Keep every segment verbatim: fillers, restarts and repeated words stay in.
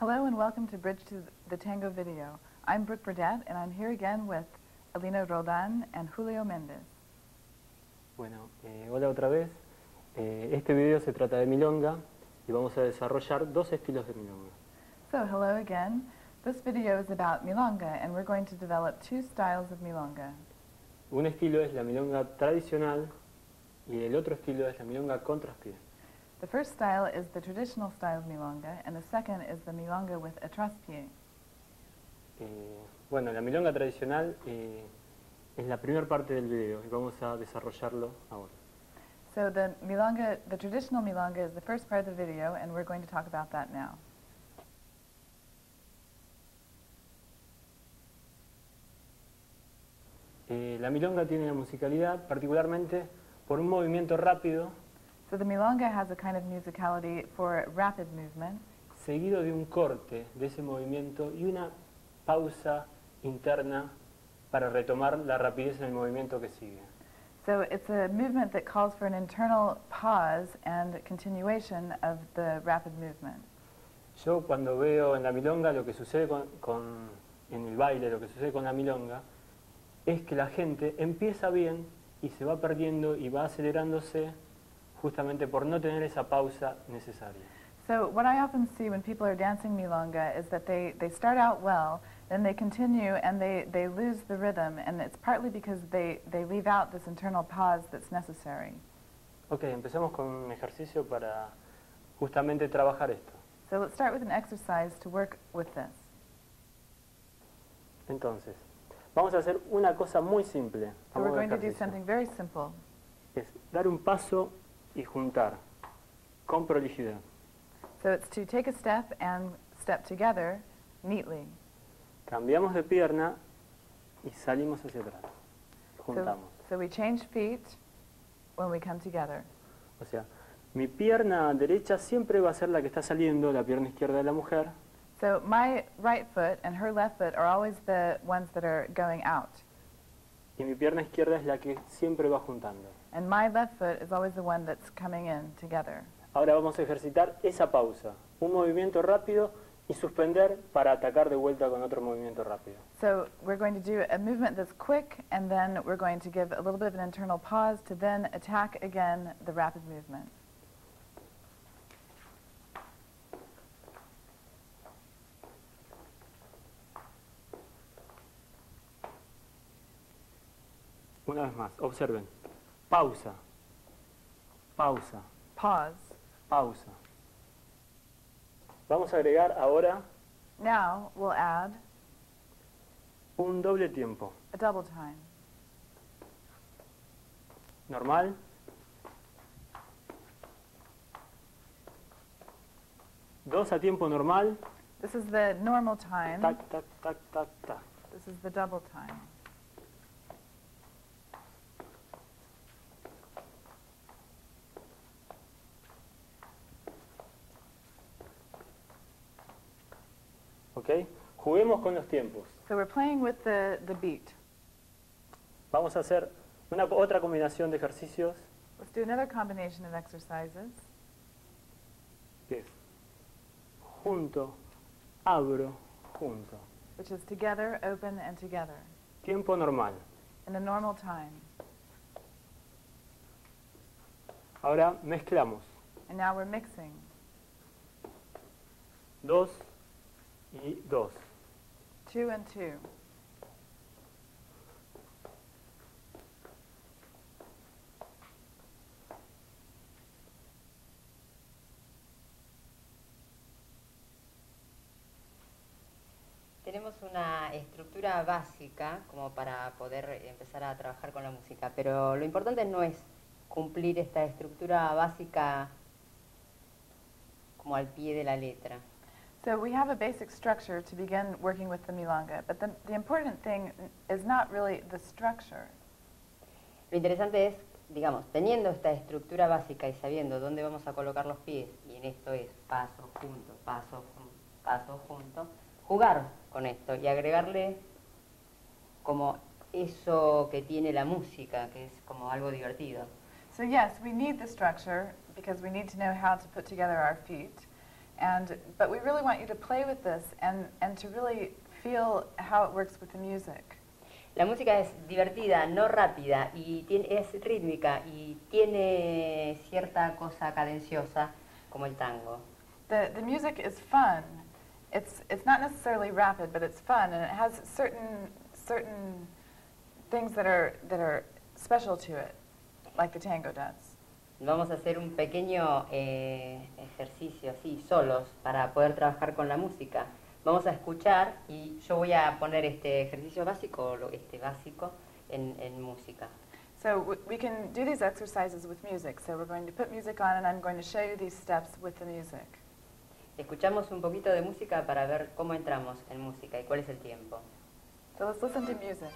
Hello and welcome to Bridge to the Tango video. I'm Brooke Burdett and I'm here again with Elina Roldan and Julio Mendez. Bueno, eh, hola otra vez. Eh, este video se trata de milonga y vamos a desarrollar dos estilos de milonga. So hello again. This video is about milonga and we're going to develop two styles of milonga. Un estilo es la milonga tradicional y el otro estilo es la milonga con traspié. The first style is the traditional style of milonga and the second is the milonga with a traspié. Eh, bueno, la milonga tradicional eh, es la primera parte del video y vamos a desarrollarlo ahora. So the milonga, the traditional milonga is the first part of the video and we're going to talk about that now. Eh, la milonga tiene la musicalidad particularmente por un movimiento rápido So the milonga has a kind of musicality for rapid movement, seguido de un corte de ese movimiento y una pausa interna para retomar la rapidez en el movimiento que sigue. so it's a movement that calls for an internal pause and continuation of the rapid movement. Yo cuando veo en la milonga lo que sucede con, con, en el baile, lo que sucede con la milonga, es que la gente empieza bien y se va perdiendo y va acelerándose justamente por no tener esa pausa necesaria. So what I often see when people are dancing milonga is that they, they start out well, then they continue and they, they lose the rhythm, and it's partly because they, they leave out this internal pause that's necessary. Ok, empecemos con un ejercicio para justamente trabajar esto. So let's start with an exercise to work with this. Entonces, vamos a hacer una cosa muy simple. So a we're modo de going to do ejercicio. something very simple. Es dar un paso y juntar con prolijidad. So it's to take a step and step together neatly. Cambiamos de pierna y salimos hacia atrás. So, Juntamos. so we change feet when we come together. O sea, mi pierna derecha siempre va a ser la que está saliendo, la pierna izquierda de la mujer. So my right foot and her left foot are always the ones that are going out. Y mi pierna izquierda es la que siempre va juntando. And my left foot is always the one that's coming in together. Ahora vamos a ejercitar esa pausa. Un movimiento rápido y suspender para atacar de vuelta con otro movimiento rápido. So we're going to do a movement that's quick, and then we're going to give a little bit of an internal pause to then attack again the rapid movement. Una vez más, observen. Pausa. Pausa. Pause. Pausa. Vamos a agregar ahora Now we'll add un doble tiempo. a double time. Normal. Dos a tiempo normal. This is the normal time. Tac, tac, tac, tac, tac. This is the double time. ¿Ok? Juguemos con los tiempos. So we're playing with the, the beat. Vamos a hacer una, otra combinación de ejercicios Let's do another combination of exercises. que es junto, abro, junto. Which is together, open, and together, Tiempo normal. in a normal time. Ahora mezclamos. And now we're mixing. Dos y dos. Two and two. Tenemos una estructura básica como para poder empezar a trabajar con la música, pero lo importante no es cumplir esta estructura básica como al pie de la letra. So we have a basic structure to begin working with the milonga, but the, the important thing is not really the structure. Lo interesante es, digamos, teniendo esta estructura básica y sabiendo dónde vamos a colocar los pies, y en esto es paso, junto, paso, jun- paso, junto, jugar con esto y agregarle como eso que tiene la música, que es como algo divertido. So yes, we need the structure because we need to know how to put together our feet. And, but we really want you to play with this and, and to really feel how it works with the music. La música es divertida, no rápida, y tiene, es rítmica y tiene cierta cosa cadenciosa, como el tango. The, the music is fun. It's, it's not necessarily rapid, but it's fun, and it has certain, certain things that are, that are special to it, like the tango does. Vamos a hacer un pequeño eh, ejercicio así, solos, para poder trabajar con la música. Vamos a escuchar y yo voy a poner este ejercicio básico, lo- este básico, en, en música. So w we can do these exercises with music. So we're going to put music on, and I'm going to show you these steps with the music. Escuchamos un poquito de música para ver cómo entramos en música y cuál es el tiempo. So let's listen to music.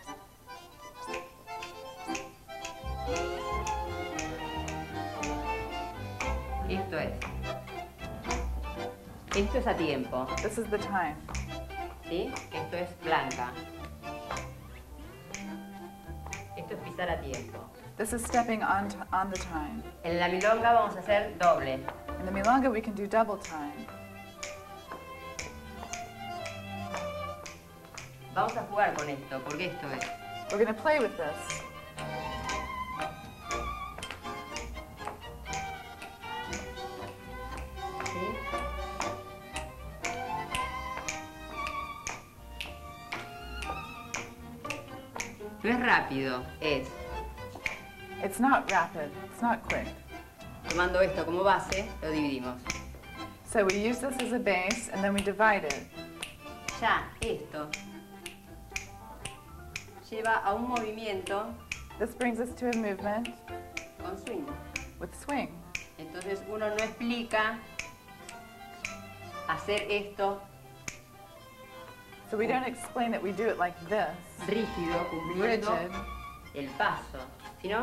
Esto es. Esto es a tiempo, This is the time. ¿sí? Esto es blanca. Esto es pisar a tiempo. This is stepping on, t on the time. En la milonga vamos a hacer doble. In the milonga, we can do double time. Vamos a jugar con esto, porque esto es. We're going to play with this. ¿Sí? No es rápido, es It's not rapid. It's not quick. tomando esto como base, lo dividimos. So we use this as a base, and then we divide it. Ya esto lleva a un movimiento This brings us to a movement con swing. with swing. Entonces uno no explica hacer esto So we don't explain that we do it like this, rígido, cumpliendo rigid, el paso, sino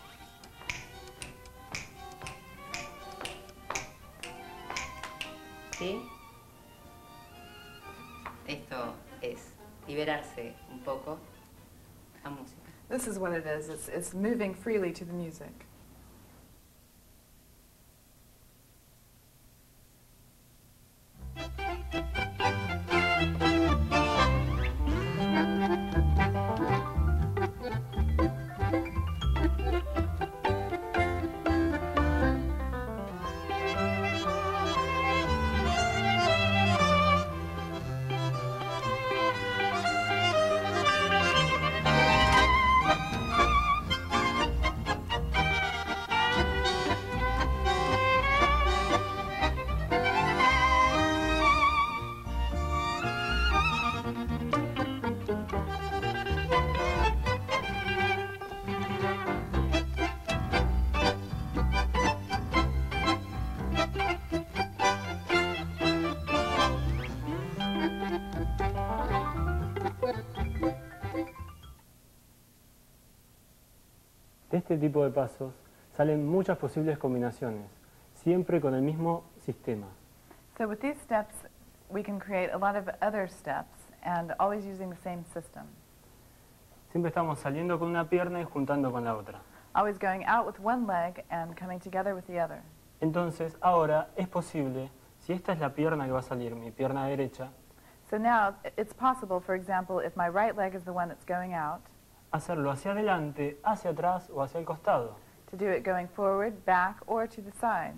¿sí? Esto es liberarse un poco a música. This is what it is. It's, it's moving freely to the music. De este tipo de pasos salen muchas posibles combinaciones, siempre con el mismo sistema. So with these steps, we can create a lot of other steps, and always using the same system. Siempre estamos saliendo con una pierna y juntando con la otra. Always going out with one leg and coming together with the other. Entonces, ahora es posible, si esta es la pierna que va a salir, mi pierna derecha, So now i- it's possible, for example, if my right leg is the one that's going out, hacerlo hacia adelante, hacia atrás o hacia el costado. to do it going forward, back, or to the side.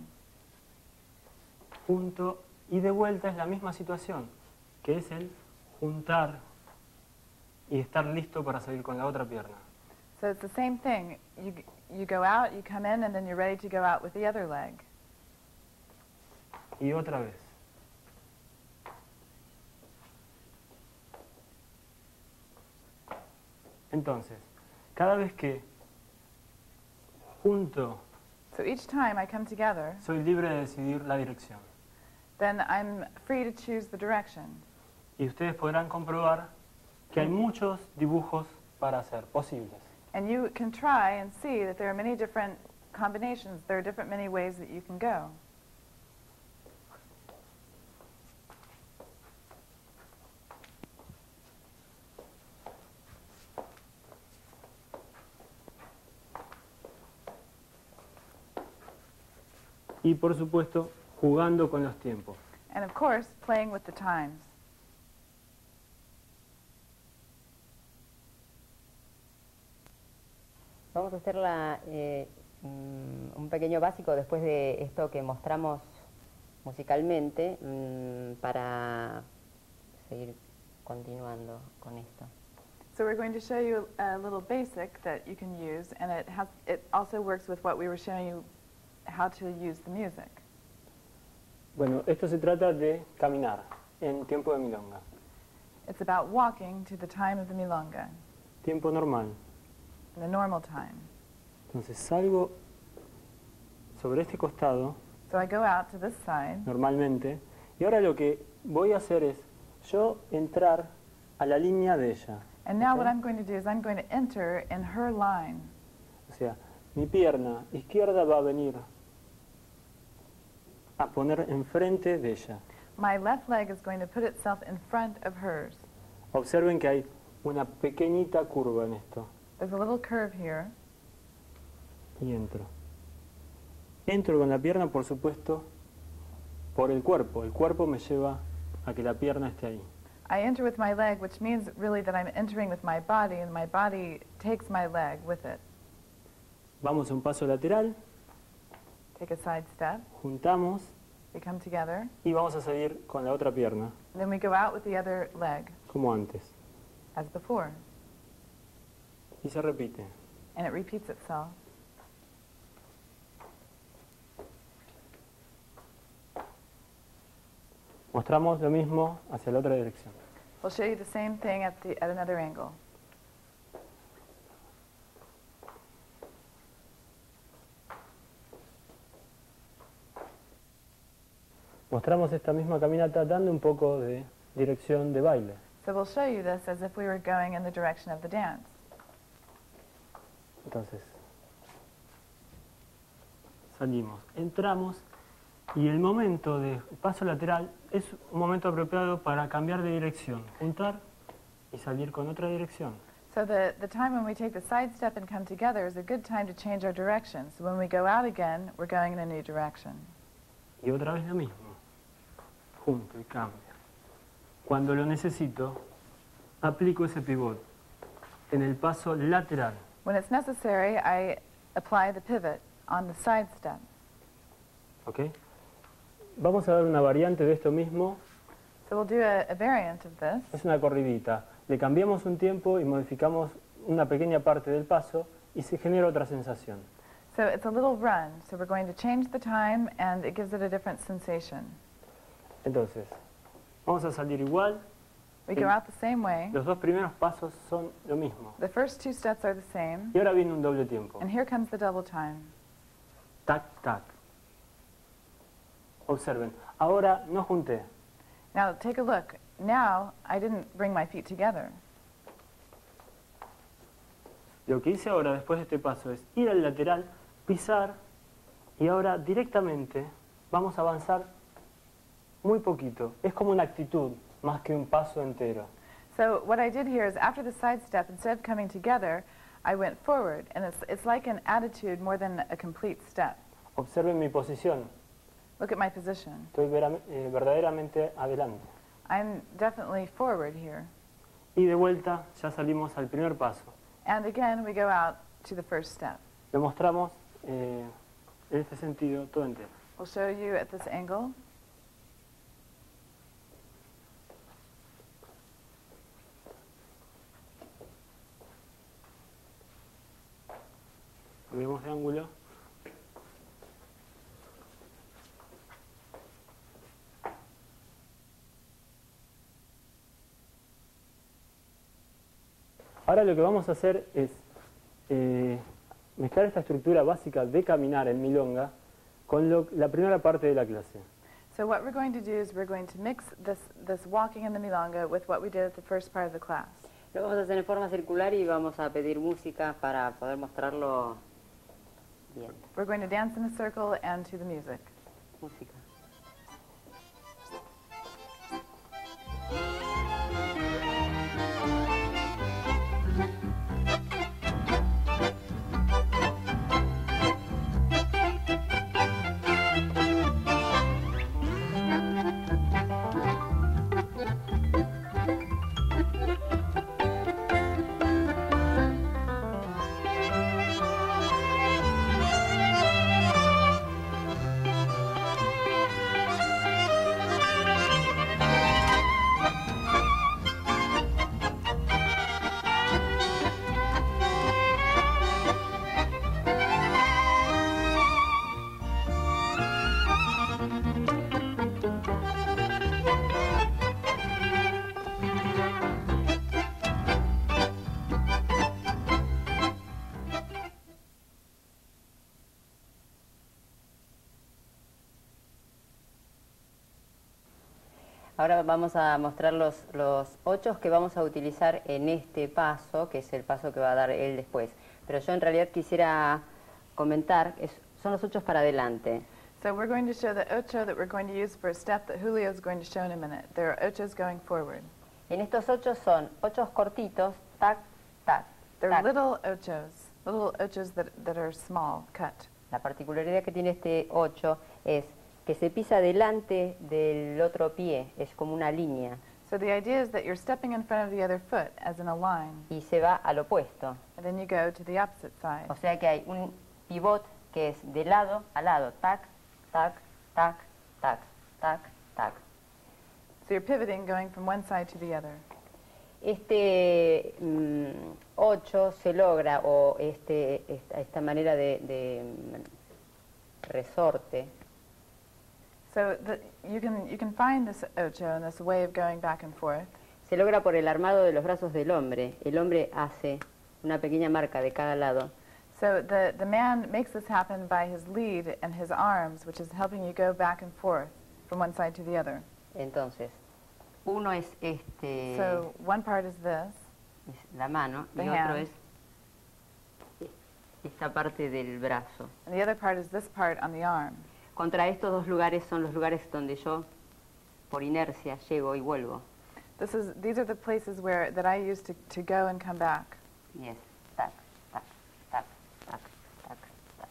Junto y de vuelta es la misma situación, que es el juntar y estar listo para salir con la otra pierna. So it's the same thing. You, g- you go out, you come in, and then you're ready to go out with the other leg. Y otra vez. Entonces, cada vez que junto, So each time I come together, soy libre de decidir la dirección. then I'm free to choose the direction. Y ustedes podrán comprobar que hay muchos dibujos para hacer, posibles. And you can try and see that there are many different combinations. There are different many ways that you can go. Y por supuesto, jugando con los tiempos. And of course, playing with the times. Vamos a hacer la, eh, mm, un pequeño básico después de esto que mostramos musicalmente mm, para seguir continuando con esto. So we're going to show you a little basic that you can use, and it has it also works with what we were showing you how to use the music. Bueno, esto se trata de caminar en tiempo de milonga. It's about walking to the time of the milonga, Tiempo normal. the normal time. Entonces salgo sobre este costado, So I go out to this side, normalmente, y ahora lo que voy a hacer es yo entrar a la línea de ella. and now ¿ok? what I'm going to do is I'm going to enter in her line. O sea, mi pierna izquierda va a venir a poner enfrente de ella. My left leg is going to put itself in front of hers. Observen que hay una pequeñita curva en esto. There's a little curve here, Y entro. Entro con la pierna, por supuesto, por el cuerpo. El cuerpo me lleva a que la pierna esté ahí. I enter with my leg, which means really that I'm entering with my body, and my body takes my leg with it. Vamos a un paso lateral, Take a side step, juntamos we come together, y vamos a salir con la otra pierna, and then we go out with the other leg, como antes. as before, Y se repite. and it repeats itself. Mostramos lo mismo hacia la otra dirección. We'll show you the same thing at, the, at another angle. Mostramos esta misma caminata dando un poco de dirección de baile. So we'll show you this as if we were going in the direction of the dance. Entonces, salimos, entramos y el momento de paso lateral es un momento apropiado para cambiar de dirección, juntar y salir con otra dirección. So the, the time when we take the side step and come together is a good time to change our direction. So when we go out again, we're going in a new direction. Y otra vez lo mismo, junto y cambio. Cuando lo necesito, aplico ese pivot en el paso lateral. When it's necessary, I apply the pivot on the side step. ¿Ok? Vamos a dar una variante de esto mismo. So we'll do a, a variant of this. Es una corridita. Le cambiamos un tiempo y modificamos una pequeña parte del paso y se genera otra sensación. So it's a little run. So we're going to change the time, and it gives it a different sensation. Entonces, vamos a salir igual. We go out the same way. Los dos primeros pasos son lo mismo. The first two steps are the same. Y ahora viene un doble tiempo. And here comes the double time. Tac, tac. Observen. Ahora no junté. Now take a look. Now I didn't bring my feet together. Lo que hice ahora después de este paso es ir al lateral, pisar y ahora directamente vamos a avanzar muy poquito. Es como una actitud más que un paso entero. So what I did here is after the side step, instead of coming together, I went forward. And it's, it's like an attitude more than a complete step. Observen mi posición. Look at my position. Estoy vera- eh, verdaderamente adelante. I'm definitely forward here. Y de vuelta ya salimos al primer paso. And again, we go out to the first step. Lo mostramos eh, en este sentido todo entero. We'll show you at this angle. Cambiamos de ángulo. Ahora lo que vamos a hacer es eh, mezclar esta estructura básica de caminar en milonga con lo- la primera parte de la clase. So what we're going to do is we're going to mix this, this walking in the milonga with what we did at the first part of the class. Lo vamos a hacer en forma circular y vamos a pedir música para poder mostrarlo bien. We're going to dance in a circle and to the music. Música. Ahora vamos a mostrar los, los ochos que vamos a utilizar en este paso, que es el paso que va a dar él después. Pero yo en realidad quisiera comentar, es, son los ochos para adelante. So we're going to show the ocho that we're going to use for a step that Julio is going to show in a minute. There are ochos going forward. En estos ochos son ochos cortitos, tac, tac, They're tac. little ochos, little ochos that, that are small, cut. La particularidad que tiene este ocho es que se pisa delante del otro pie, es como una línea, So the idea is that you're stepping in front of the other foot, as in a line, y se va al opuesto. and then you go to the opposite side. O sea que hay un pivot que es de lado a lado, tac, tac, tac, tac, tac, tac. So you're pivoting, going from one side to the other. Este mm, ocho se logra, o este, esta, esta manera de, de mm, resorte, So the, you can you can find this ocho and this way of going back and forth. se logra por el armado de los brazos del hombre. El hombre hace una pequeña marca de cada lado. So the, the man makes this happen by his lead and his arms, which is helping you go back and forth from one side to the other. Entonces, uno es este, So one part is this, es la mano, y the otro hand. es esta parte del brazo. and the other part is this part on the arm. Contra estos dos lugares son los lugares donde yo, por inercia, llego y vuelvo. This is these are the places where that I use to, to go and come back. Y es tac, tac, tac, tac, tac, tac.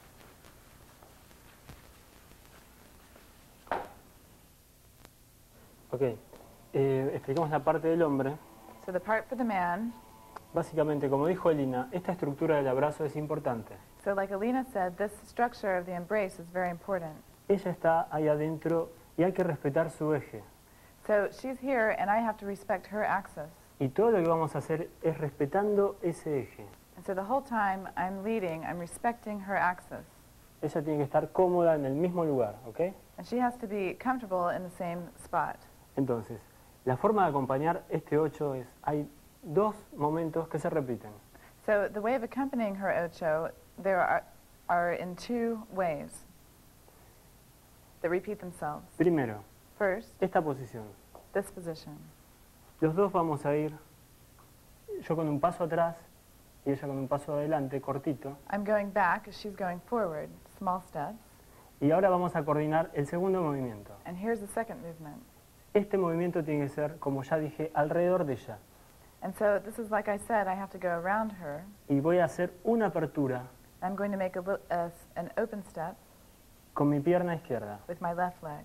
Ok, eh, explicamos la parte del hombre. So the part for the man. Básicamente, como dijo Elina, esta estructura del abrazo es importante. So like Elina said, this structure of the embrace is very important. Ella está ahí adentro y hay que respetar su eje. So she's here and I have to respect her axis. Y todo lo que vamos a hacer es respetando ese eje. And so the whole time I'm leading, I'm respecting her axis. Ella tiene que estar cómoda en el mismo lugar, ¿ok? And she has to be comfortable in the same spot. Entonces, la forma de acompañar este ocho es, hay dos momentos que se repiten. So the way of accompanying her ocho, there are, are in two ways that repeat themselves. Primero, First, esta posición. this position. Los dos vamos a ir, yo con un paso atrás y ella con un paso adelante, cortito. I'm going back as she's going forward, small steps. Y ahora vamos a coordinar el segundo movimiento. And here's the second movement. Este movimiento tiene que ser, como ya dije, alrededor de ella. And so this is like I said, I have to go around her. Y voy a hacer una apertura I'm going to make a, li- a s- an open step con mi pierna izquierda. with my left leg.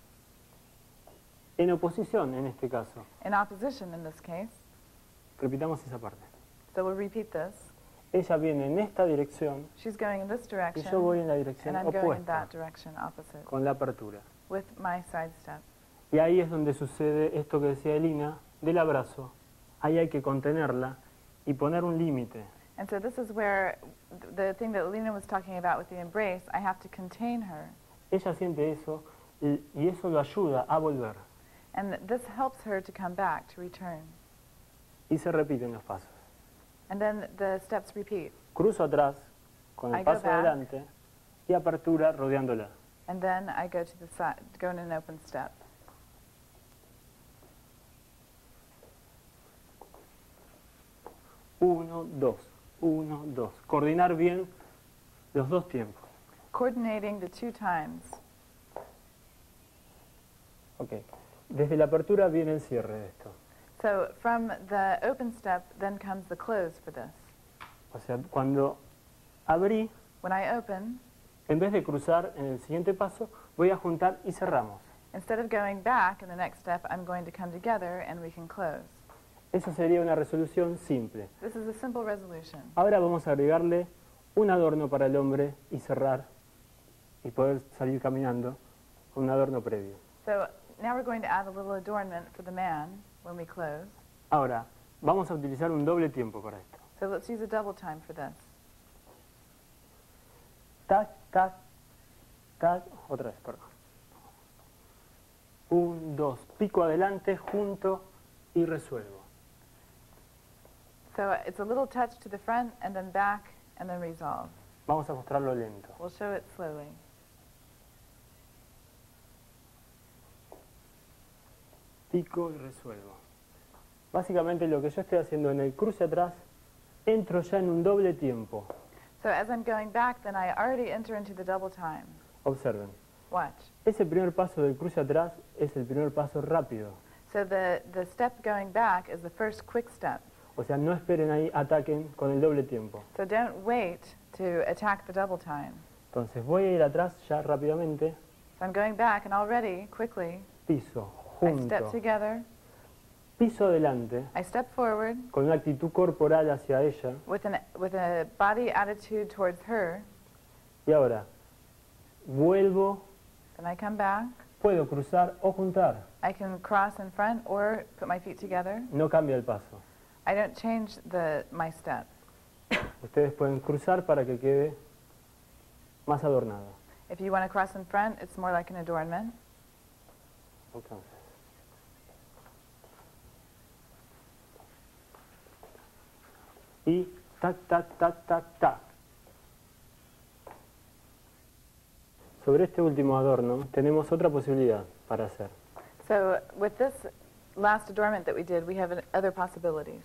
En oposición, en este caso. In opposition in this case. Repitamos esa parte. So we'll repeat this. Ella viene en esta dirección She's going in this y direction. yo voy en la dirección And I'm going in opuesta, that direction opposite con la apertura. with my side step. Y ahí es donde sucede esto que decía Elina, del abrazo. Ahí hay que contenerla y poner un límite. And so this is where th- the thing that Elina was talking about with the embrace, I have to contain her. Ella siente eso y, y eso lo ayuda a volver. And th- this helps her to come back, to return. Y se repiten los pasos. And then the steps repeat. Cruzo atrás con I el go paso back. adelante y apertura rodeándola. And then I go to the side, go in an open step. Uno, dos, uno, dos. Coordinar bien los dos tiempos. Coordinating the two times. Ok. Desde la apertura viene el cierre de esto. So from the open step, then comes the close for this. O sea, cuando abrí, When I open, en vez de cruzar en el siguiente paso, voy a juntar y cerramos. instead of going back in the next step, I'm going to come together and we can close. Eso sería una resolución simple. This is a simple resolution. Ahora vamos a agregarle un adorno para el hombre y cerrar y poder salir caminando con un adorno previo. So now we're going to add a little adornment for the man when we close. Ahora, vamos a utilizar un doble tiempo para esto. So let's use a double time for this. Tac, tac, tac, otra vez, perdón. Un, dos, pico adelante, junto y resuelvo. So it's a little touch to the front and then back and then resolve. Vamos a mostrarlo lento. We'll show it slowly. pico y resuelvo. Básicamente lo que yo estoy haciendo en el cruce atrás, entro ya en un doble tiempo. So as I'm going back, then I already enter into the double time. Observen. Watch. Ese primer paso del cruce atrás es el primer paso rápido. So the, the step going back is the first quick step. O sea, no esperen ahí, ataquen con el doble tiempo. So don't wait to attack the double time. Entonces voy a ir atrás ya rápidamente, So I'm going back and already, quickly, piso, I step junto, together, piso adelante, I step forward con una actitud corporal hacia ella, with, an, with a body attitude towards her, y ahora vuelvo, then I come back. puedo cruzar o juntar, I can cross in front or put my feet together. no cambia el paso. I don't change the, my step. Ustedes pueden cruzar para que quede más adornado. If you want to cross in front, it's more like an adornment. Entonces, y tac, tac, tac, tac, tac. Sobre este último adorno tenemos otra posibilidad para hacer. So with this last adornment that we did, we have an- other possibilities.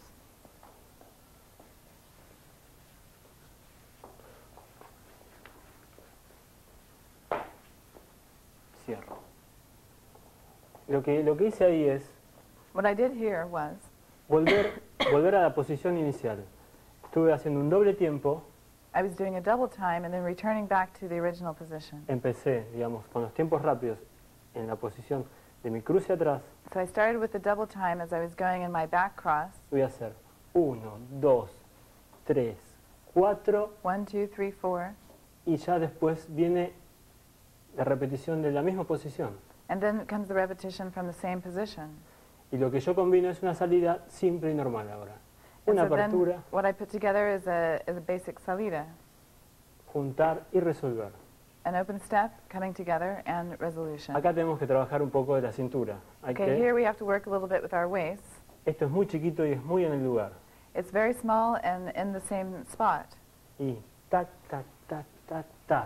Cierro. Lo que, lo que hice ahí es What I did here was volver, volver a la posición inicial. Estuve haciendo un doble tiempo, I was doing a double time and then returning back to the original position. empecé, digamos, con los tiempos rápidos en la posición de mi cruce atrás. So I started with the double time as I was going in my back cross. Voy a hacer uno, dos, tres, cuatro, One, two, three, four. y ya después viene la repetición de la misma posición. And then comes the repetition from the same position. Y lo que yo combino es una salida simple y normal ahora. And Una so then apertura, what I put together is a, is a basic salida. juntar y resolver. An open step, coming together, and resolution. Acá tenemos que trabajar un poco de la cintura. Hay Okay, que- here we have to work a little bit with our waist. esto es muy chiquito y es muy en el lugar. It's very small and in the same spot. Y tac, tac, tac, tac, tac.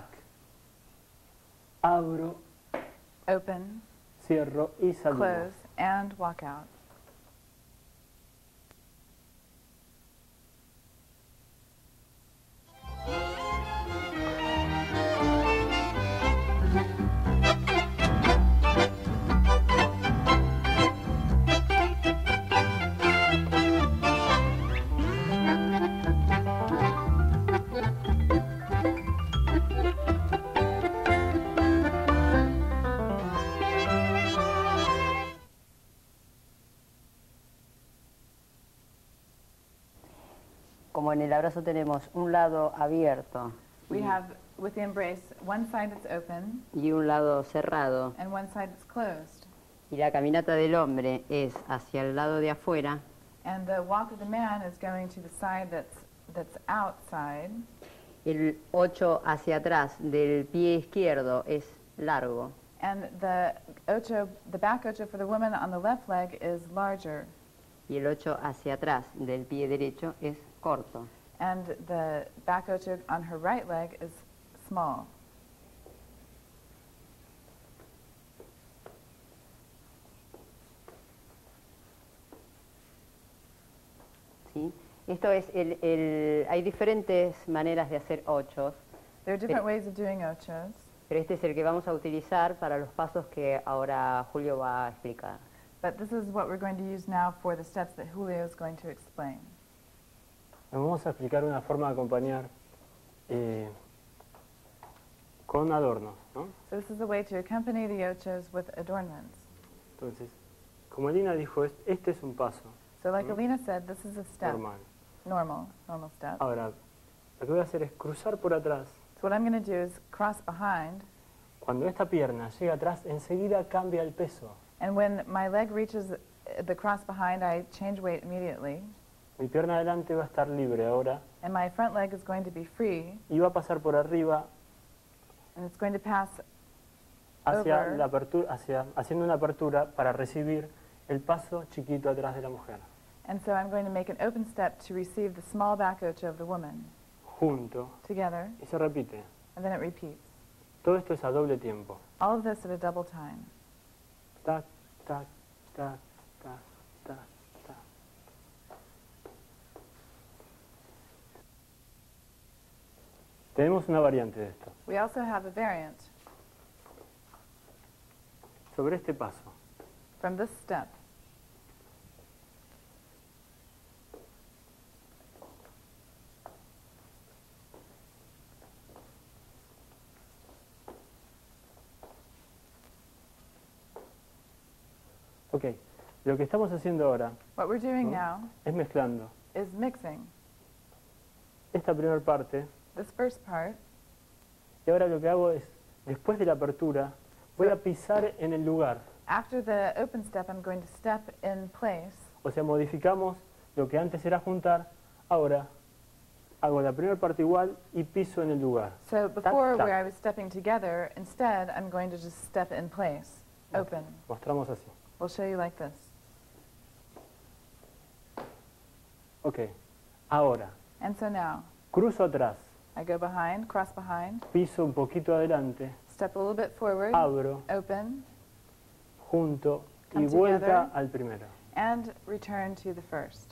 Abro, Open, cierro y saludo. close, and walk out. Como en el abrazo tenemos un lado abierto We have, with the embrace, one side that's open y un lado cerrado, and one side that's closed. y la caminata del hombre es hacia el lado de afuera, And the walk of the man is going to the side that's, that's outside. el ocho hacia atrás del pie izquierdo es largo, And the ocho, the back ocho for the woman on the left leg is larger. y el ocho hacia atrás del pie derecho es corto. And the back ocho on her right leg is small. ¿Sí? Esto es el, el- hay diferentes maneras de hacer ochos, There are different Pero- ways of doing ochos, pero este es el que vamos a utilizar para los pasos que ahora Julio va a explicar. but this is what we're going to use now for the steps that Julio is going to explain. Vamos a explicar una forma de acompañar eh, con adornos, ¿no? So this is a way to accompany the ochos with adornments. Entonces, como Elina dijo, es- este es un paso So like Mm. Elina said, this is a step, normal. normal, normal step. Ahora, lo que voy a hacer es cruzar por atrás. So what I'm going to do is cross behind, Cuando esta pierna llega atrás, enseguida cambia el peso. and when my leg reaches the cross behind, I change weight immediately, Mi pierna adelante va a estar libre ahora and my front leg is going to be free, y va a pasar por arriba and it's going to pass hacia Over. la apertura, hacia, haciendo una apertura para recibir el paso chiquito atrás de la mujer. And so I'm going to make an open step to receive the small back ocho of the woman Junto together, y se repite. and then it repeats. Todo esto es a doble tiempo. All of this at a double time. Tac, tac, tac, Tenemos una variante de esto. We also have a variant Sobre este paso. from this step. Ok, lo que estamos haciendo ahora What we're doing ¿no? now es mezclando is mixing esta primera parte this first part, y ahora lo que hago es, después de la apertura, voy a pisar en el lugar. after the open step I'm going to step in place. O sea, modificamos lo que antes era juntar, ahora hago la primera parte igual y piso en el lugar. So before tac. where I was stepping together, instead I'm going to just step in place, open. Mostramos así. We'll show you like this. Ok, ahora And so now, cruzo atrás, I go behind, cross behind, piso un poquito adelante, step a little bit forward, abro, open, junto y Come vuelta together. al primero. and return to the first.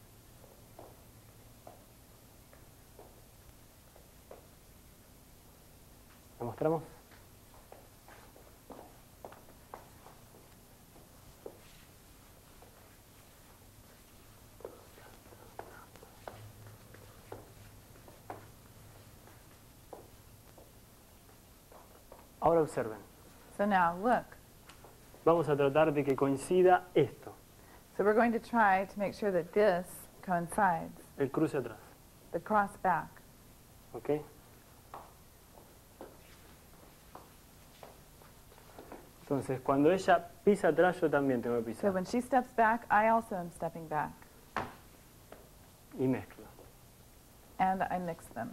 ¿Lo mostramos? Ahora observen. So now, look. Vamos a tratar de que coincida esto, So we're going to try to make sure that this coincides, el cruce atrás. the cross back. ¿Ok? Entonces, cuando ella pisa atrás, yo también tengo que So pisar. when she steps back, I also am stepping back, Y mezclo. and I mix them.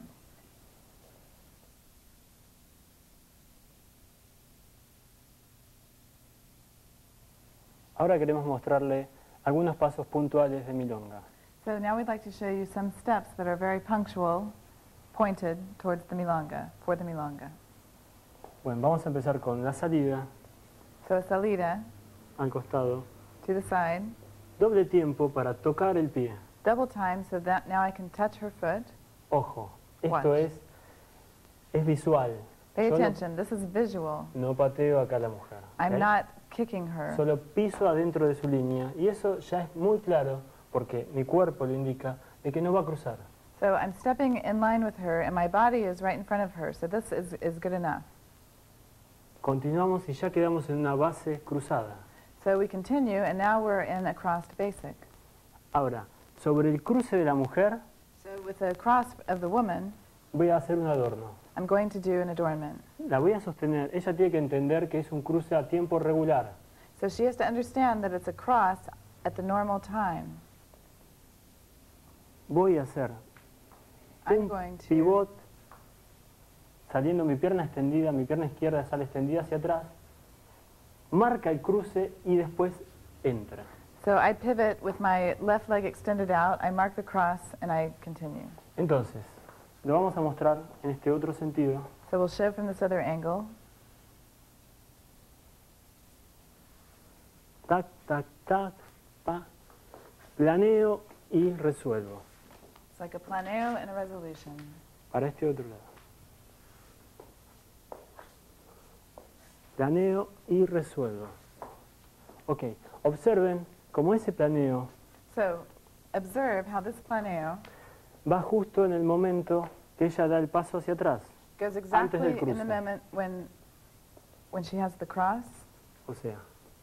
Ahora queremos mostrarle algunos pasos puntuales de milonga. So now we'd like to show you some steps that are very punctual, pointed towards the milonga, for the milonga. Bueno, vamos a empezar con la salida, So a salida, al costado, to the side, doble tiempo para tocar el pie. double time so that now I can touch her foot. Ojo, esto Watch. es, es visual. Pay Yo no- attention, this is visual. No pateo acá a la mujer. I'm ¿ok? not kicking her. Solo piso adentro de su línea y eso ya es muy claro porque mi cuerpo lo indica de que no va a cruzar. So I'm stepping in line with her and my body is right in front of her, so this is, is good enough. Continuamos y ya quedamos en una base cruzada. So we continue and now we're in a crossed basic. Ahora, sobre el cruce de la mujer So with the cross of the woman, voy a hacer un adorno. I'm going to do an adornment. La voy a sostener. Ella tiene que entender que es un cruce a tiempo regular. So she has to understand that it's a cross at the normal time. Voy a hacer I'm un going to pivot saliendo mi pierna extendida, mi pierna izquierda sale extendida hacia atrás, marca el cruce y después entra. So I pivot with my left leg extended out, I mark the cross, and I continue. Entonces, lo vamos a mostrar en este otro sentido. So we'll show from this other angle. Tac, tac, tac, pa. Planeo y resuelvo. It's like a planeo and a resolution. Para este otro lado. Planeo y resuelvo. Ok, observen cómo ese planeo So observe how this planeo va justo en el momento que ella da el paso hacia atrás. goes Antes del exactly in cruce. the moment when, when she has the cross. O sea,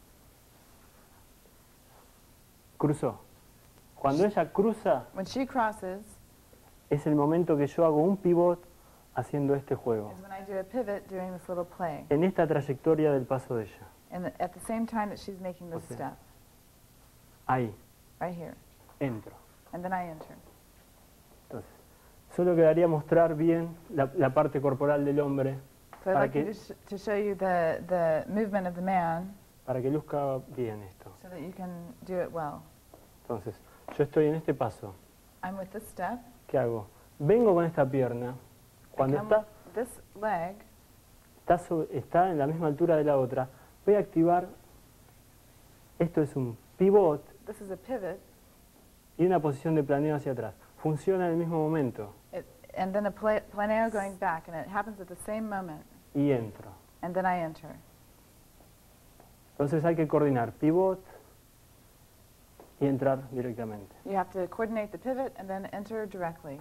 cruzó. Cuando ella cruza, When she crosses es el momento que yo hago un pivot haciendo este juego. is when I do a pivot doing this little play. En esta trayectoria del paso de ella. And the, at the same time that she's making this Okay. step, Ahí, right here. entro. And then I enter. Entonces, solo quedaría mostrar bien la, la parte corporal del hombre So I'd Para like you que- to, sh to show you the, the movement of the man para que luzca bien esto. so that you can do it well. Entonces, yo estoy en este paso. I'm with this step. ¿Qué hago? Vengo con esta pierna. I Cuando come está, with this leg. está, sobre- está en la misma altura de la otra, voy a activar, esto es un pivot This is a pivot. y una posición de planeo hacia atrás. Funciona en el mismo momento. It, and then a pla planeo going back, and it happens at the same moment, y entro. and then I enter. Entonces hay que coordinar pivot y entrar directamente. You have to coordinate the pivot and then enter directly.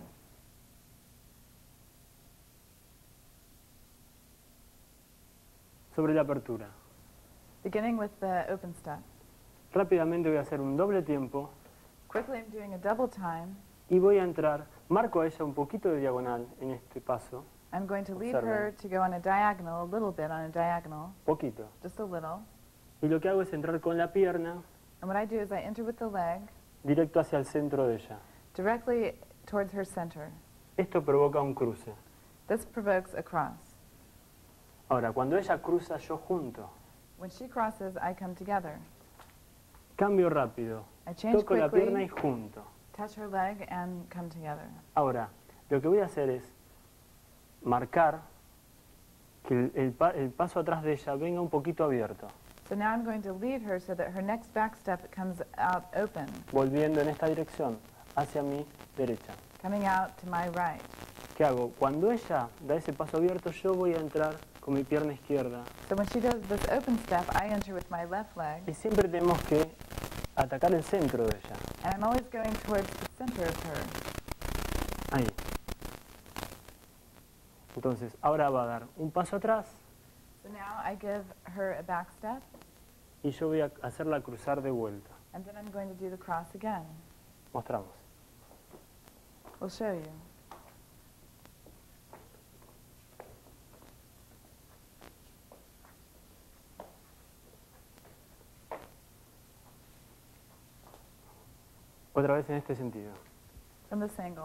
Sobre la apertura. Beginning with the open step. Rápidamente voy a hacer un doble tiempo Quickly I'm doing a double time. y voy a entrar, marco a ella un poquito de diagonal en este paso, I'm going to lead Observen. her to go on a diagonal, a little bit on a diagonal, poquito. just a little. Y lo que hago es entrar con la pierna And what I do is I enter with the leg directo hacia el centro de ella. directly towards her center. Esto provoca un cruce. This provokes a cross. Ahora, cuando ella cruza, yo junto. When she crosses, I come together. Cambio rápido. I change Toco la pierna y quickly, junto. touch her leg, and come together. Ahora, lo que voy a hacer es marcar que el, el pa- el paso atrás de ella venga un poquito abierto, So now I'm going to lead her so that her next back step comes out open, volviendo en esta dirección, hacia mi derecha. coming out to my right. ¿Qué hago? Cuando ella da ese paso abierto, yo voy a entrar con mi pierna izquierda. So when she does this open step, I enter with my left leg, Y siempre tenemos que atacar el centro de ella. and I'm always going towards the center of her. Ahí. Entonces, ahora va a dar un paso atrás So now I give her a back step, y yo voy a hacerla cruzar de vuelta. and then I'm going to do the cross again. Mostramos. We'll show you. Otra vez en este sentido. From this angle.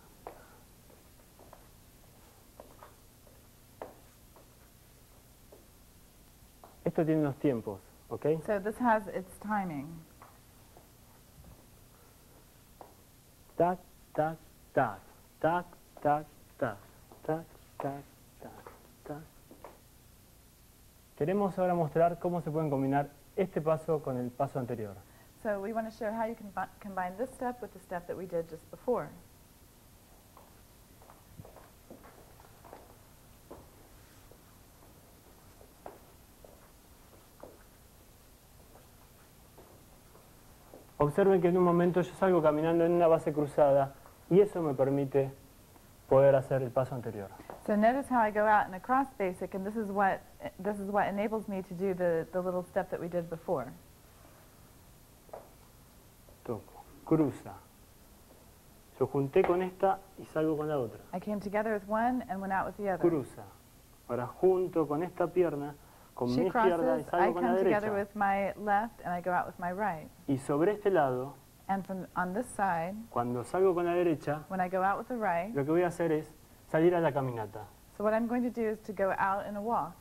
Esto tiene unos tiempos, ¿ok? So this has its timing. Tac, tac, tac, tac, tac, tac, tac, tac, tac, tac. Queremos ahora mostrar cómo se pueden combinar este paso con el paso anterior. So we want to show how you can fi- combine this step with the step that we did just before. Observen que en un momento yo salgo caminando en una base cruzada y eso me permite poder hacer el paso anterior. So notice how I go out in a cross basic, and this is what this is what enables me to do the, the little step that we did before. Toco, cruza. Yo junté con esta y salgo con la otra. I came together with one and went out with the other. Cruza. Ahora junto con esta pierna, con mi She izquierda y crosses, I salgo con la come together derecha. with my left, and I go out with my right. Y sobre este lado, And from on this side, cuando salgo con la derecha, when I go out with the right, lo que voy a hacer es salir a la caminata, so what I'm going to do is to go out in a walk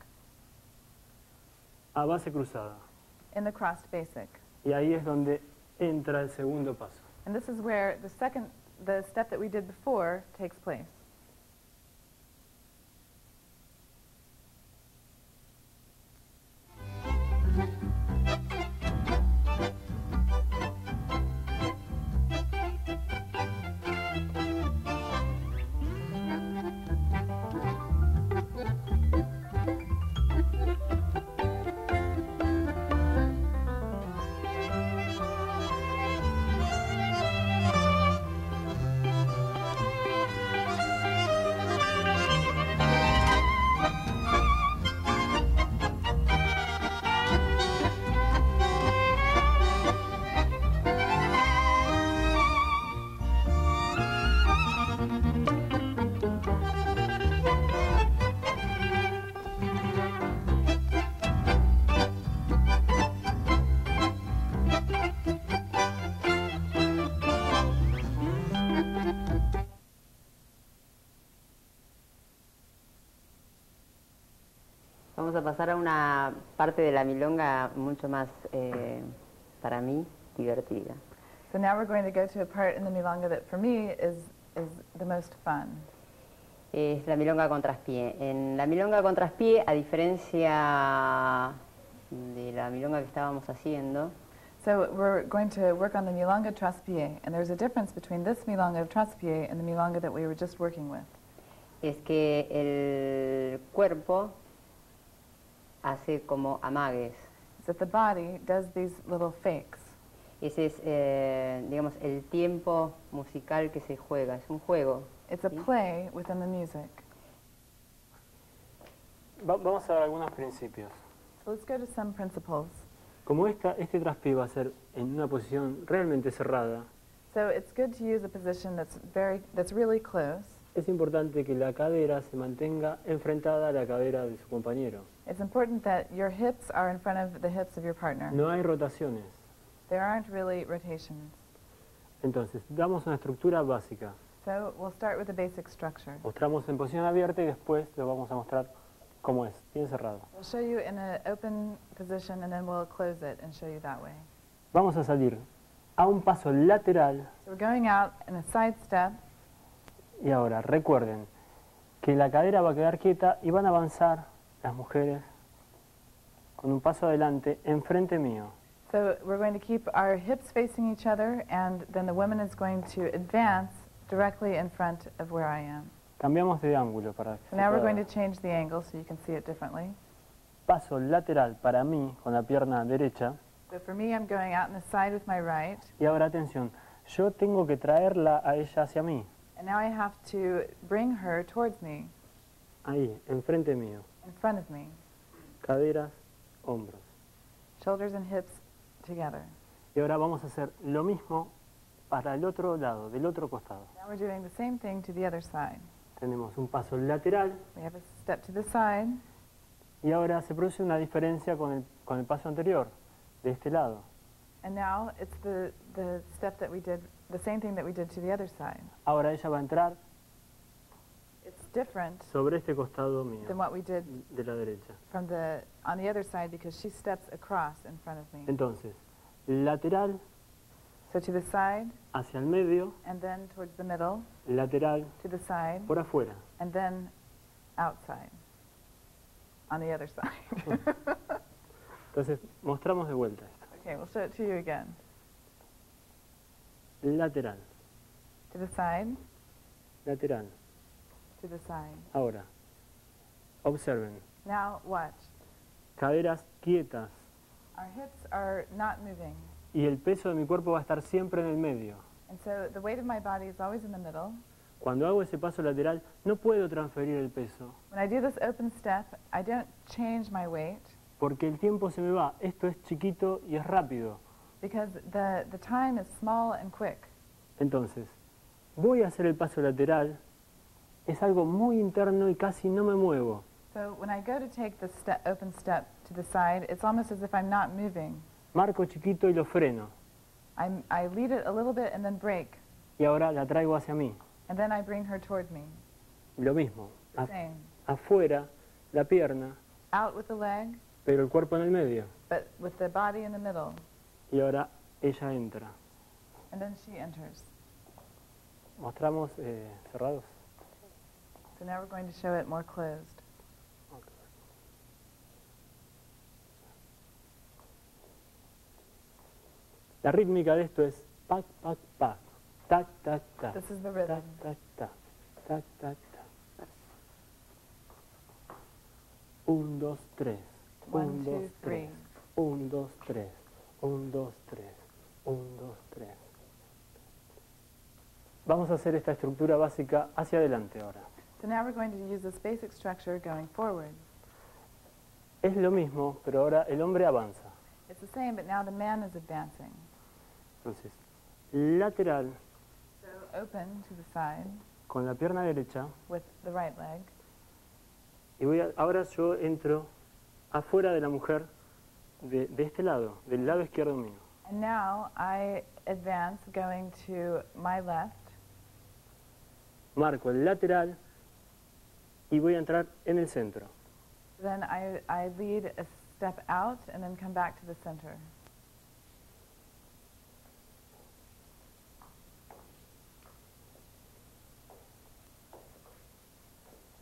a base cruzada. in the crossed basic. Y ahí es donde entra el segundo paso. And this is where the second, the step that we did before takes place. Vamos a pasar a una parte de la milonga mucho más, eh, para mí, divertida. So now we're going to go to a part in the milonga that for me is, is the most fun. Es la milonga con traspié. En la milonga con traspié, a diferencia de la milonga que estábamos haciendo, So So we're going to work on the milonga traspié, and there's a difference between this milonga traspié and the milonga that we were just working with. Es que el cuerpo hace como amagues. Is that the body does these little fakes. Ese es, eh, digamos, el tiempo musical que se juega, es un juego. It's a ¿sí? play within the music. Va- vamos a dar algunos principios. So let's go to some principles. Como esta, este traspié va a ser en una posición realmente cerrada, So it's good to use a position that's very, that's really close. es importante que la cadera se mantenga enfrentada a la cadera de su compañero. It's important that your hips are in front of the hips of your partner. No hay rotaciones. There aren't really rotations. Entonces, damos una estructura básica. So we'll start with the basic structure. Mostramos en posición abierta y después lo vamos a mostrar cómo es, bien cerrado. We'll show you in an open position and then we'll close it and show you that way. Vamos a salir a un paso lateral So we're going out in a side step. y ahora recuerden que la cadera va a quedar quieta y van a avanzar las mujeres con un paso adelante enfrente mío. So we're going to keep our hips facing each other, and then the woman is going to advance directly in front of where I am. Cambiamos de ángulo para que So se now we're pueda going to ver. change the angle so you can see it differently. Paso lateral para mí con la pierna derecha. So for me, I'm going out in the side with my right, Y ahora atención, yo tengo que traerla a ella hacia mí, and now I have to bring her towards me, ahí, enfrente mío. in front of me, Caderas, hombros. shoulders and hips together. Y ahora vamos a hacer lo mismo para el otro lado, del otro costado. Now we're doing the same thing to the other side. Tenemos un paso lateral We have a step to the side, y ahora se produce una diferencia con el, con el paso anterior, de este lado. and now it's the, the step that we did, the same thing that we did to the other side. Ahora ella va a entrar It's different sobre este costado mío, than what we did de la derecha. from the, on the other side because she steps across in front of me. Entonces, lateral So to the side, hacia el medio, and then towards the middle, lateral to the side, por afuera. and then outside, on the other side. Entonces, mostramos de vuelta esto. Okay, we'll show it to you again. Lateral, To the side, lateral. to the side. Ahora, observen, Now watch. caderas quietas Our hips are not moving, y el peso de mi cuerpo va a estar siempre en el medio. and so the weight of my body is always in the middle. Cuando hago ese paso lateral, no puedo transferir el peso, When I do this open step, I don't change my weight porque el tiempo se me va. Esto es chiquito y es rápido. because the, the time is small and quick. Entonces, voy a hacer el paso lateral, es algo muy interno y casi no me muevo. So when I go to take the step, open step to the side, it's almost as if I'm not moving. Marco chiquito y lo freno. I'm, I lead it a little bit and then brake, Y ahora la traigo hacia mí. and then I bring her toward me. Lo mismo, The a- same. afuera, la pierna, Out with the leg, pero el cuerpo en el medio. but with the body in the middle. Y ahora ella entra. And then she enters. ¿Mostramos eh, cerrados? So now we're going to show it more closed. La rítmica de esto es pac, pac, pac, tac, tac, tac, This is the tac, rhythm. tac, tac, tac, tac, tac. Un, dos, tres. One, Un, two, dos, three. tres. Un, dos, tres. Un, dos, tres. Un, dos, tres. Vamos a hacer esta estructura básica hacia adelante ahora. So now we're going to use this basic structure going forward. Es lo mismo, pero ahora el hombre avanza. It's the same, but now the man is advancing. Entonces, lateral So open to the side con la pierna derecha. with the right leg. Y voy a- ahora yo entro afuera de la mujer de, de este lado, del lado izquierdo mío. And now I advance going to my left. Marco el lateral y voy a entrar en el centro. Then I, I lead a step out and then come back to the center.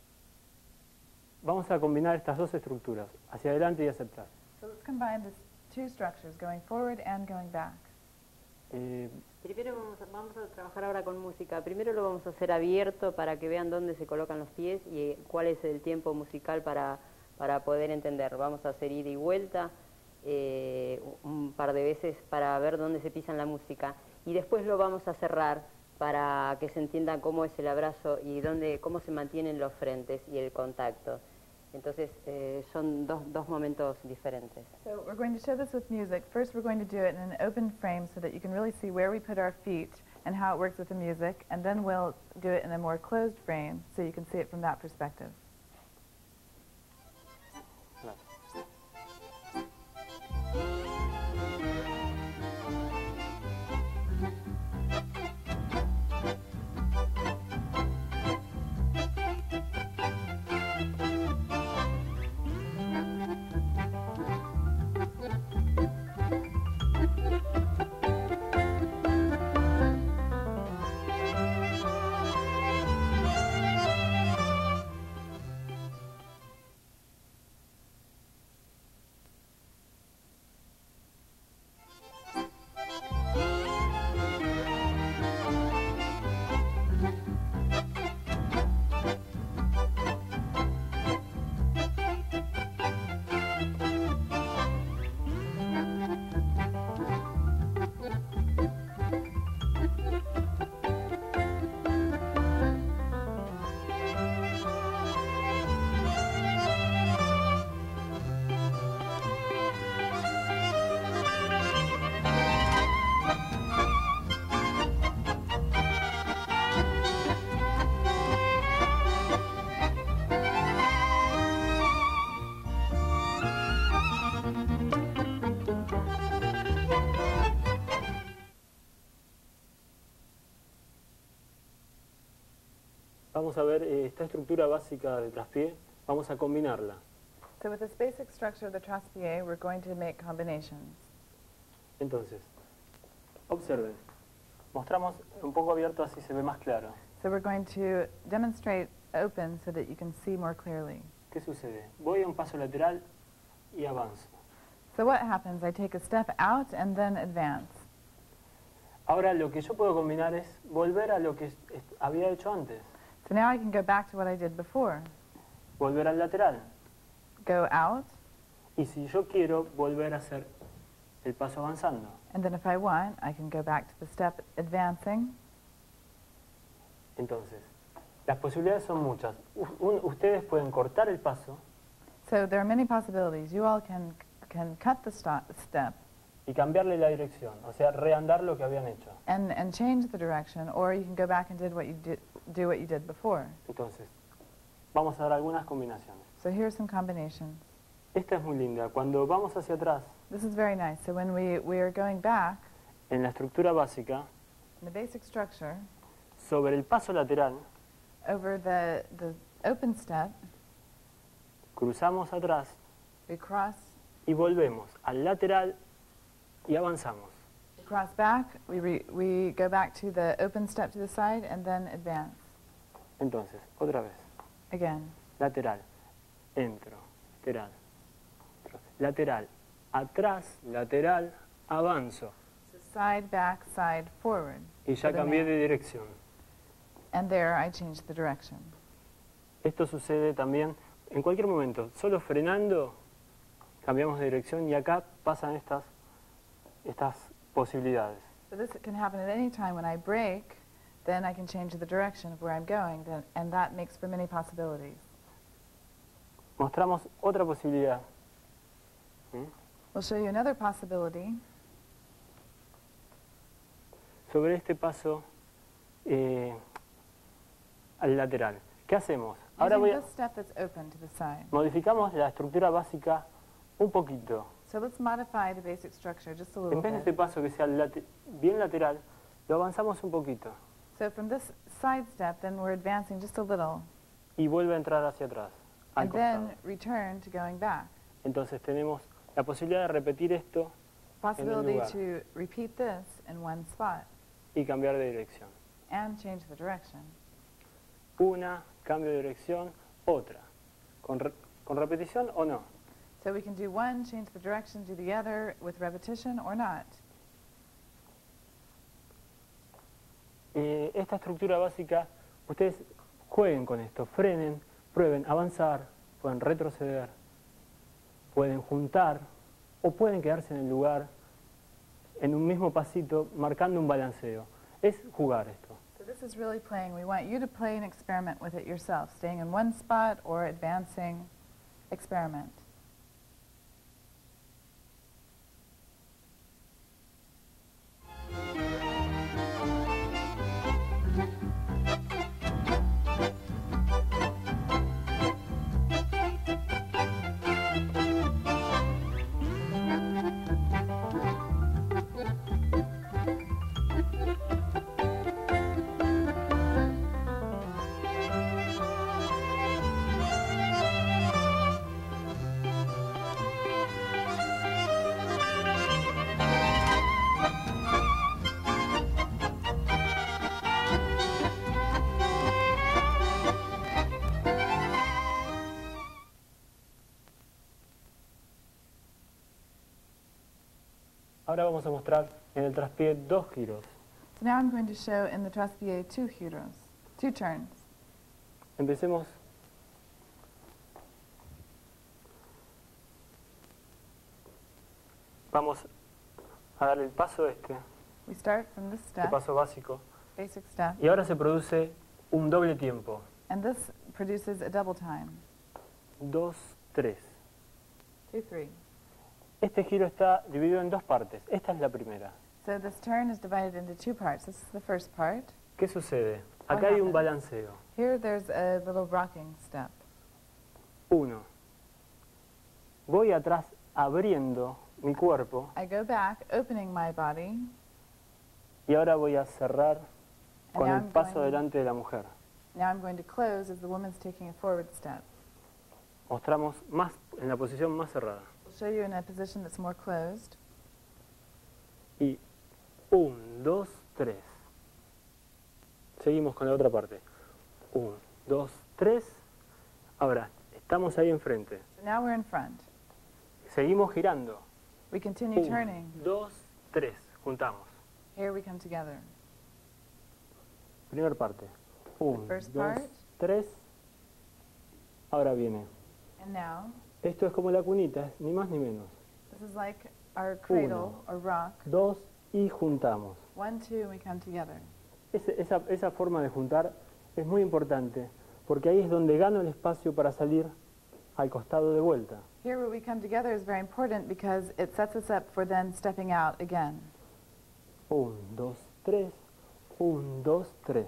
Vamos a combinar estas dos estructuras, hacia adelante y hacia atrás. So let's combine these two structures, going forward and going back. Eh, Primero vamos a, vamos a trabajar ahora con música. Primero lo vamos a hacer abierto para que vean dónde se colocan los pies y cuál es el tiempo musical para, para poder entender. Vamos a hacer ida y vuelta eh, un par de veces para ver dónde se pisan la música. Y después lo vamos a cerrar para que se entienda cómo es el abrazo y dónde, cómo se mantienen los frentes y el contacto. Entonces eh, son dos, dos momentos diferentes. So we're going to show this with music. First we're going to do it in an open frame so that you can really see where we put our feet and how it works with the music, and then we'll do it in a more closed frame so you can see it from that perspective. Vamos a ver eh, esta estructura básica de traspié, vamos a combinarla. So with this basic structure of the traspié, we're going to make combinations. Entonces, observen, mostramos un poco abierto así se ve más claro. So we're going to demonstrate open so that you can see more clearly. ¿Qué sucede? Voy a un paso lateral y avanzo. So what happens? I take a step out and then advance. Ahora lo que yo puedo combinar es volver a lo que est- est- había hecho antes. So now I can go back to what I did before. Volver al lateral. Go out, Y si yo quiero volver a hacer el paso avanzando. and then if I want, I can go back to the step advancing. Entonces, las posibilidades son muchas. U- un- ustedes pueden cortar el paso So there are many possibilities. You all can, can cut the sto- step y cambiarle la dirección, o sea, reandar lo que habían hecho. and, and change the direction, or you can go back and did what you did, do what you did before. Entonces, vamos a dar algunas combinaciones. So here's some combinations. Esta es muy linda. Cuando vamos hacia atrás, This is very nice. So when we, we are going back, en la estructura básica, in the basic structure, sobre el paso lateral, over the, the open step, cruzamos atrás we cross, y volvemos al lateral y avanzamos. we cross back, we, re, we go back to the open step to the side, and then advance. Entonces, otra vez, Again. lateral, entro, lateral, entro, lateral, atrás, lateral, avanzo. So side, back, side, forward. Y ya for the cambié man. de dirección. And there I changed the direction. Esto sucede también en cualquier momento. Solo frenando, cambiamos de dirección y acá pasan estas, estas posibilidades. So this can happen at any time. When I brake, then I can change the direction of where I'm going, then, and that makes for many possibilities. Mostramos otra posibilidad. ¿Mm? We'll show you another possibility. Sobre este paso eh, al lateral. ¿Qué hacemos? Ahora Using voy a, this step that's open to the side. modificamos la estructura básica un poquito. So let's modify the basic structure just a En little vez de este bit. paso que sea late- bien lateral, lo avanzamos un poquito So from this side step, then we're advancing just a little, y vuelve a entrar hacia atrás, al and costado. then return to going back. Entonces tenemos la posibilidad de repetir esto Possibility lugar. to repeat this in one spot y cambiar de dirección. and change the direction. Una, cambio de dirección, otra. ¿Con, re- con repetición o no? So we can do one, change the direction, do the other with repetition or not. Eh, esta estructura básica, ustedes jueguen con esto, frenen, prueben avanzar, pueden retroceder, pueden juntar o pueden quedarse en el lugar en un mismo pasito marcando un balanceo. Es jugar esto. So this is really playing. We want you to play and experiment with it yourself, staying in one spot or advancing. Experiment. Ahora vamos a mostrar en el traspié dos giros. So now I'm going to show in the traspié two giros, two turns. Empecemos. Vamos a dar el paso este, We start from this el step, paso básico, basic step, y ahora se produce un doble tiempo. and this produces a double time. Dos, tres. Two, three. Este giro está dividido en dos partes. Esta es la primera. So this turn is divided into two parts. This is the first part. ¿Qué sucede? What Acá hay un happens? balanceo. Here there's a little rocking step. Uno. Voy atrás abriendo mi cuerpo I go back, opening my body, y ahora voy a cerrar and con now el I'm, paso going, delante de la mujer. now I'm going to close as the woman's taking a forward step. Mostramos más en la posición más cerrada. We'll show you in a position that's more closed. Y un, dos, tres. Seguimos con la otra parte. Un, dos, tres. Ahora, estamos ahí enfrente. So now we're in front. Seguimos girando. We continue Un, turning. dos, tres. Juntamos. Here we come together. Primera parte. Un, first dos, part. tres. Ahora viene. And now, Esto es como la cunita, es ni más ni menos. this is like our cradle Uno. or rock. Dos y juntamos. One, two, and we come together. Ese- esa, esa forma de juntar es muy importante, porque ahí es donde gano el espacio para salir al costado de vuelta. Here where we come together is very important because it sets us up for then stepping out again. Un, dos, tres. Un, dos, tres.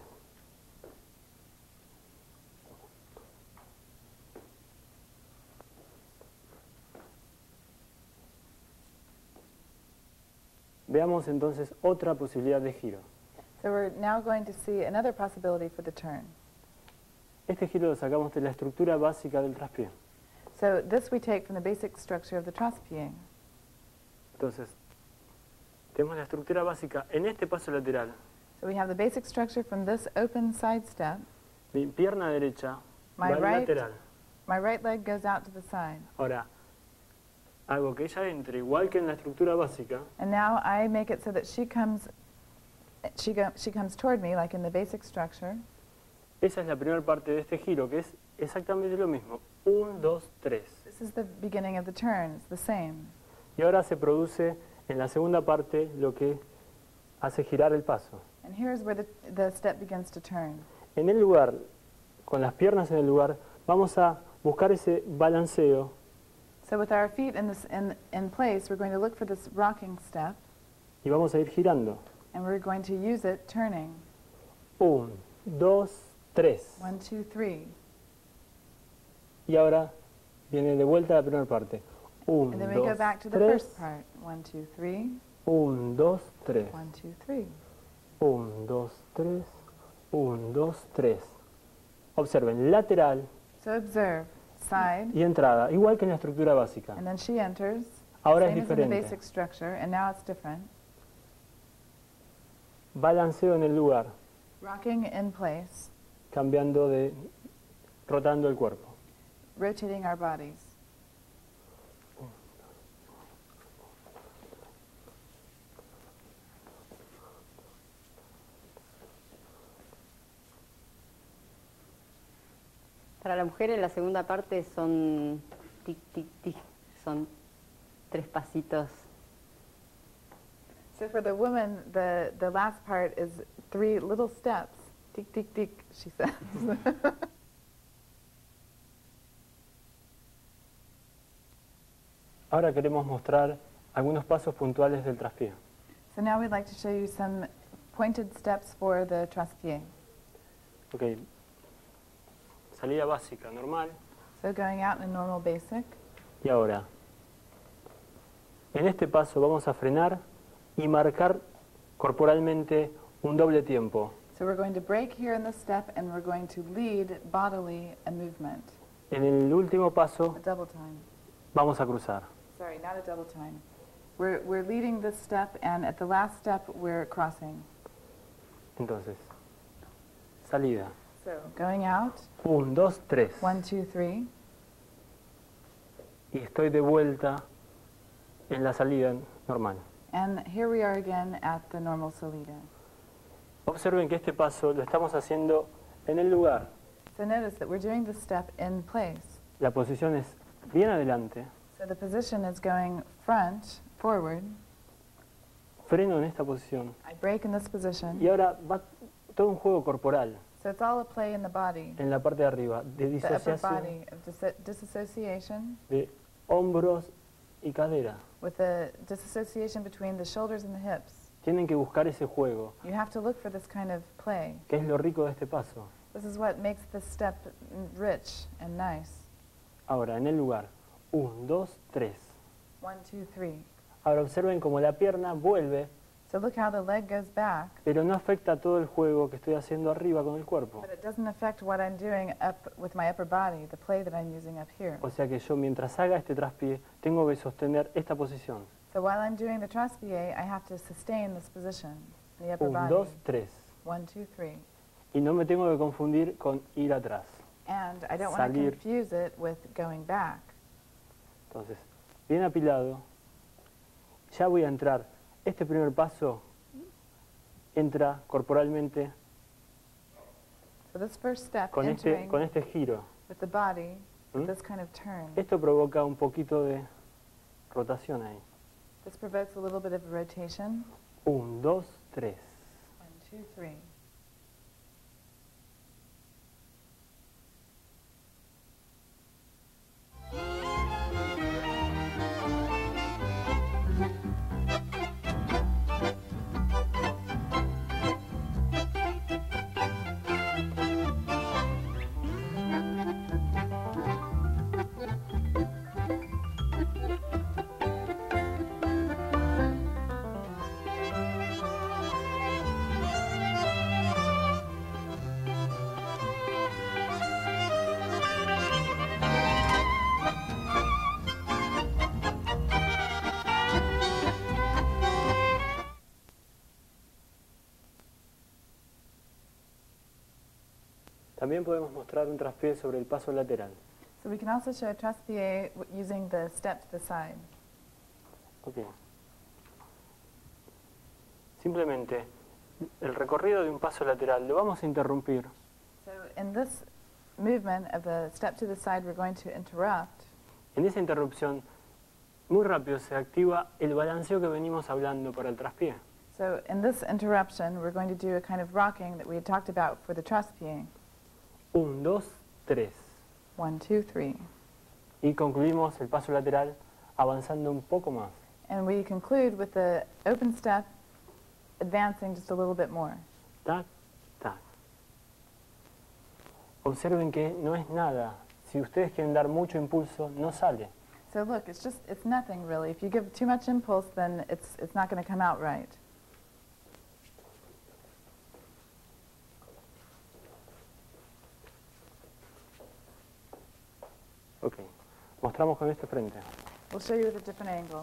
Veamos entonces otra posibilidad de giro. So we're now going to see another possibility for the turn. Este giro lo sacamos de la estructura básica del traspié. So this we take from the basic structure of the traspié. Entonces, tenemos la estructura básica en este paso lateral. So we have the basic structure from this open side step. Mi pierna derecha My va al right- lateral. My right leg goes out to the side. Ahora, hago que ella entre igual que en la estructura básica. And now I make it so that she comes, she, go, she comes toward me like in the basic structure. Esa es la primera parte de este giro, que es exactamente lo mismo. Un, dos, tres. This is the beginning of the turn. It's the same. Y ahora se produce en la segunda parte lo que hace girar el paso. And here's where the, the step begins to turn. En el lugar, con las piernas en el lugar, vamos a buscar ese balanceo So with our feet in, this, in, in place, we're going to look for this rocking step, y vamos a ir girando. and we're going to use it turning. Un, dos, tres. One, two, three. Y ahora viene de vuelta la primera parte. Un, And then we dos, go back to the tres. first part. One, two, three. Un, dos, tres. One, two, three. Un, dos, tres. Un, dos, tres. Observen, lateral So observe, side, y entrada, igual que en la estructura básica. and then she enters. Ahora es Same as in the diferente. basic structure, and now it's different. Balanceo en el lugar, Rocking in place, cambiando de, rotando el cuerpo. rotating our bodies. Para la mujer en la segunda parte son tic, tic, tic, son tres pasitos. So for the woman, the, the last part is three little steps. Tick, tick, tick, she says. Ahora queremos mostrar algunos pasos puntuales del traspié. So now we'd like to show you some pointed steps for the traspié. Ok. Salida básica, normal. So going out in a normal basic. Y ahora, en este paso vamos a frenar y marcar corporalmente un doble tiempo. So we're going to break here in this step and we're going to lead bodily a movement. En el último paso A double time. vamos a cruzar. Sorry, not a double time. We're, we're leading this step and at the last step we're crossing. Entonces, salida. So going out, Un, dos, tres. one, two, three. Y estoy de vuelta en la salida normal. And here we are again at the normal salida. Observen que este paso lo estamos haciendo en el lugar. So notice that we're doing this step in place. La posición es bien adelante. So the position is going front, forward. Freno en esta posición. I break in this position. Y ahora va todo un juego corporal So it's all a play in the body, en la parte de arriba, de the upper disociación body of dis disassociation, de hombros y cadera. with the disassociation between the shoulders and the hips. Tienen que buscar ese juego, You have to look for this kind of play. que es lo rico de este paso. This is what makes this step rich and nice. Ahora, en el lugar. Un, dos, tres. One, two, three. Ahora observen cómo la pierna vuelve, So look how the leg goes back, pero no afecta todo el juego que estoy haciendo arriba con el cuerpo. but it doesn't affect what I'm doing up with my upper body, the play that I'm using up here. O sea que yo mientras haga este traspié, tengo que sostener esta posición. So while I'm doing the traspié, I have to sustain this position, the upper Un, body. dos, tres. One, two, three. Y no me tengo que confundir con ir atrás. And I don't want to Salir. confuse it with going back. Entonces, bien apilado, ya voy a entrar. Este primer paso entra corporalmente So this first step, con este, entering con este giro. with the body, with ¿Mm? this kind of turn. Esto provoca un poquito de rotación ahí. This provokes a little bit of rotation. Un, dos, tres. One, two, three. También podemos mostrar un traspié sobre el paso lateral. So we can also show a traspié w- using the step to the side. Ok. Simplemente, el recorrido de un paso lateral lo vamos a interrumpir So in this movement of the step to the side, we're going to interrupt. En esa interrupción, muy rápido se activa el balanceo que venimos hablando para el traspié. So in this interruption, we're going to do a kind of rocking that we had talked about for the traspié. Un, dos, tres. One, two, three. Y concluimos el paso lateral avanzando un poco más. And we conclude with the open step, advancing just a little bit more. Tac, tac. Observen que no es nada. Si ustedes quieren dar mucho impulso, no sale. So look, it's just, it's nothing really. If you give too much impulse, then it's, it's not going to come out right. Ok. Mostramos con este frente. We'll show you with a different angle.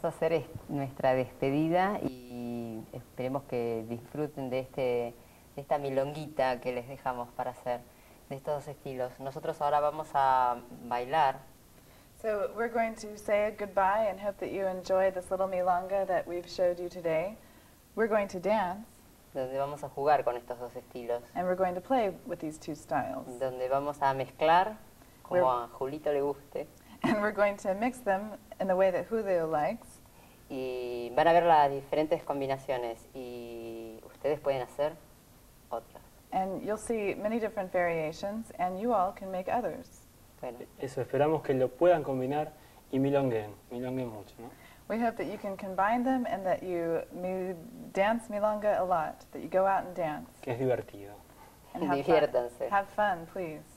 vamos a hacer es nuestra despedida y esperemos que disfruten de, este, de esta milonguita que les dejamos para hacer, de estos dos estilos. Nosotros ahora vamos a bailar. So we're going to say goodbye and hope that you enjoy this little milonga that we've showed you today. We're going to dance. Donde vamos a jugar con estos dos estilos. And we're going to play with these two styles. Donde vamos a mezclar, como We're, a Julito le guste. And we're going to mix them in the way that Julio likes. Y van a ver las diferentes combinaciones y ustedes pueden hacer otras. And you'll see many different variations, and you all can make others. Bueno. Eso, esperamos que lo puedan combinar y milonguen, milonguen mucho, ¿no? We hope that you can combine them and that you mi dance milonga a lot, that you go out and dance. Que es divertido. And have Diviértanse. fun. Have fun, please.